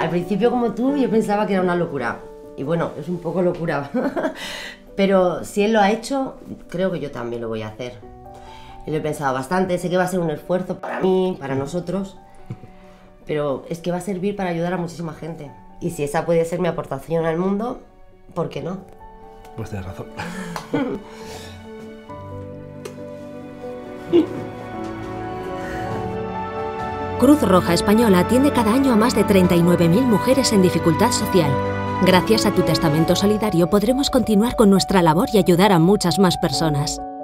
Al principio, como tú, yo pensaba que era una locura. Y bueno, es un poco locura. Pero si él lo ha hecho, creo que yo también lo voy a hacer. Lo he pensado bastante, sé que va a ser un esfuerzo para mí, para nosotros, pero es que va a servir para ayudar a muchísima gente. Y si esa puede ser mi aportación al mundo, ¿por qué no? Pues tienes razón. Cruz Roja Española atiende cada año a más de 39.000 mujeres en dificultad social. Gracias a tu testamento solidario podremos continuar con nuestra labor y ayudar a muchas más personas.